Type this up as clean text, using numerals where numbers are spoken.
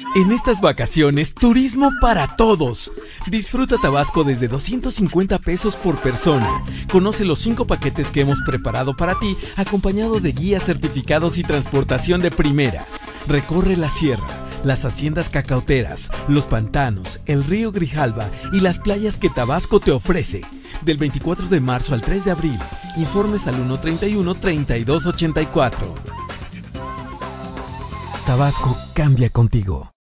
En estas vacaciones, turismo para todos. Disfruta Tabasco desde 250 pesos por persona. Conoce los 5 paquetes que hemos preparado para ti, acompañado de guías certificados y transportación de primera. Recorre la sierra, las haciendas cacauteras, los pantanos, el río Grijalva y las playas que Tabasco te ofrece. Del 24 de marzo al 3 de abril. Informes al 131-3284. Tabasco cambia contigo.